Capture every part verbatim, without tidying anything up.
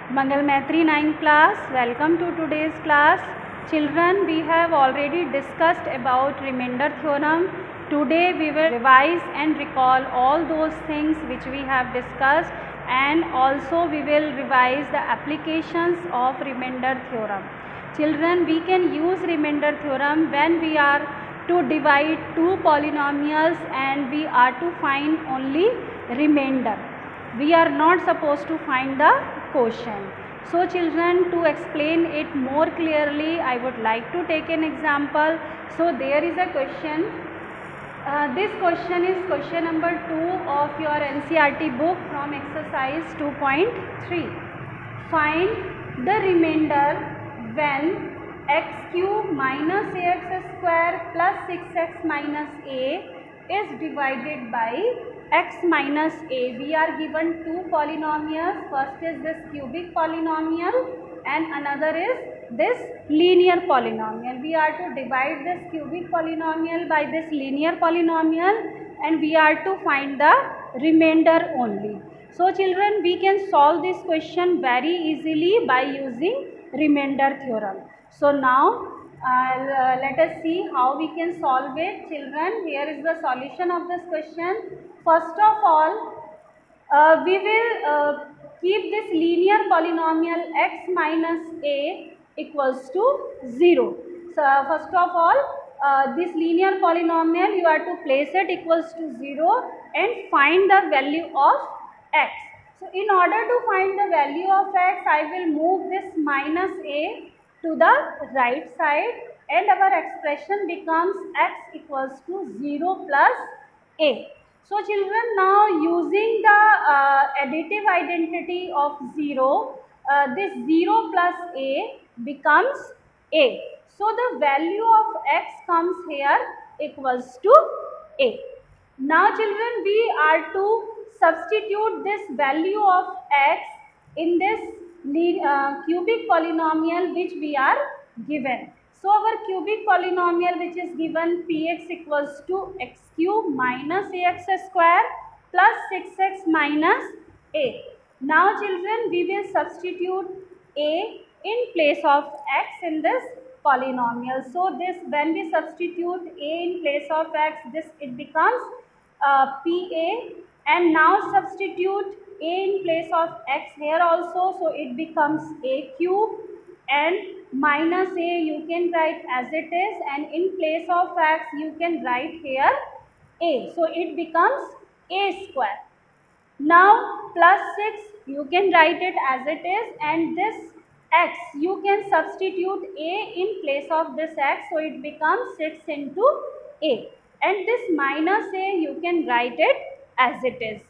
Mangal Maitri ninth class, welcome to today's class. Children, we have already discussed about remainder theorem. Today we will revise and recall all those things which we have discussed, and also we will revise the applications of remainder theorem. Children, we can use remainder theorem when we are to divide two polynomials and we are to find only remainder. We are not supposed to find the quotient. So children, to explain it more clearly, I would like to take an example. So there is a question. Uh, this question is question number two of your N C E R T book from exercise two point three. Find the remainder when x cube minus ax square plus six x minus a is divided by x minus a. We are given two polynomials. First is this cubic polynomial and another is this linear polynomial. We are to divide this cubic polynomial by this linear polynomial and we are to find the remainder only. So children, we can solve this question very easily by using remainder theorem. So now uh, let us see how we can solve it. Children, here is the solution of this question. First of all, uh, we will uh, keep this linear polynomial x minus a equals to zero. So uh, first of all, uh, this linear polynomial you are to place it equals to zero and find the value of x. So in order to find the value of x, I will move this minus a to the right side and our expression becomes x equals to zero plus a. So children, now using the uh, additive identity of zero, uh, this zero plus a becomes a. So the value of x comes here equals to a. Now children, we are to substitute this value of x in this uh, cubic polynomial which we are given. So our cubic polynomial which is given px equals to x cube minus ax square plus six x minus a. Now children, we will substitute a in place of x in this polynomial. So this, when we substitute a in place of x, this it becomes uh, pa, and now substitute a in place of x here also, so it becomes a cube, and minus a you can write as it is, and in place of x you can write here a, so it becomes a square. Now plus six you can write it as it is, and this x you can substitute a in place of this x, so it becomes six into a, and this minus a you can write it as it is.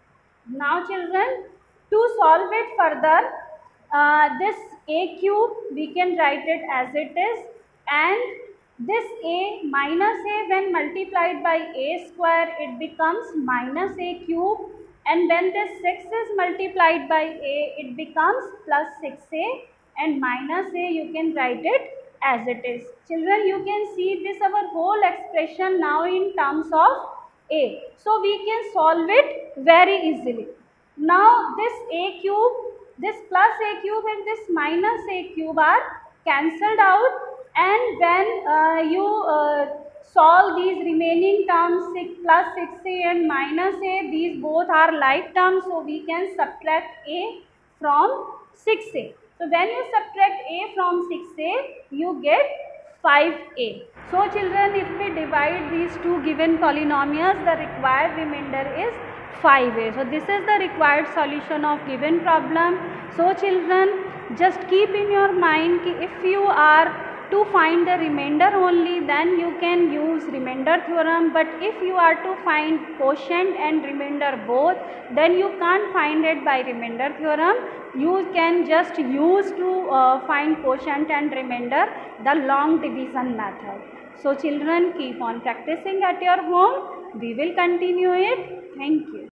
Now children, to solve it further, uh, this a cube we can write it as it is, and this a minus a when multiplied by a square it becomes minus a cube, and when this six is multiplied by a it becomes plus six a, and minus a you can write it as it is. Children, you can see this our whole expression now in terms of a. So we can solve it very easily. Now this a cube, this plus a cube and this minus a cube are cancelled out, and when uh, you uh, solve these remaining terms, six plus six a and minus a, these both are like terms, so we can subtract a from six a. So when you subtract a from six a, you get five a. So children, if we divide these two given polynomials, the required remainder is five a. So this is the required solution of given problem. So children, just keep in your mind कि if you are to find the remainder only, then you can use remainder theorem, but if you are to find quotient and remainder both, then you can't find it by remainder theorem. You can just use to uh, find quotient and remainder the long division method. So children, keep on practicing at your home. We will continue it. Thank you.